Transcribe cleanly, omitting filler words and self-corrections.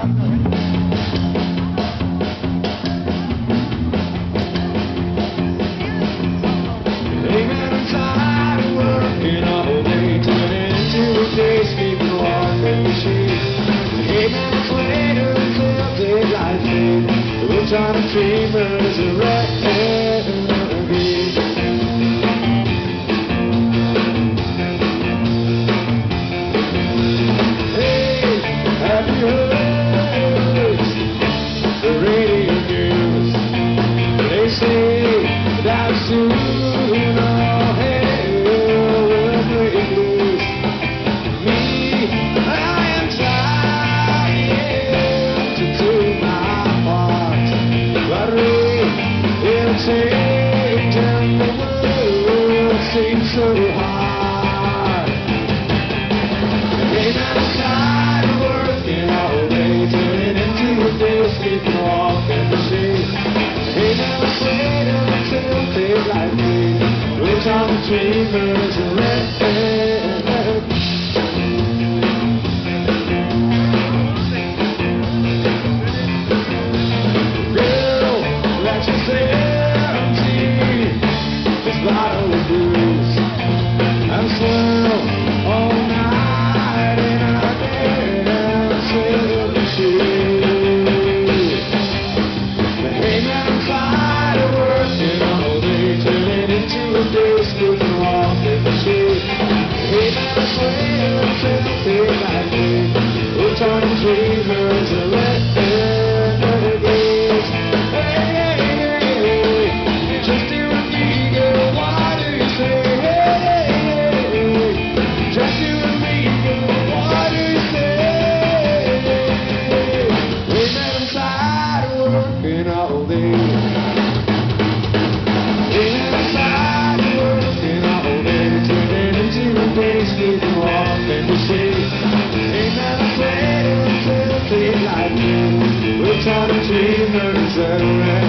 Trying to dreamers around me. Hey, have you heard the radio news? They say that soon all hell will break loose. Me, I am trying to do my part. It'll change and the world seems so hard. Ain't I'm tired of working all day, turning into a day, sleeping off in the shade. Ain't I'm afraid of a filthy like me, which all the dreamers are red. Dreamers are renegades. Hey, just you and me, girl, what do you say? Hey, just you and me, girl, what do you say? Ain't that I'm tired of working all day? Ain't that I'm tired of working all day, turning into a day, sleeping off in the shade. Ain't that I'm afraid of like me, we're trying to dreamers around.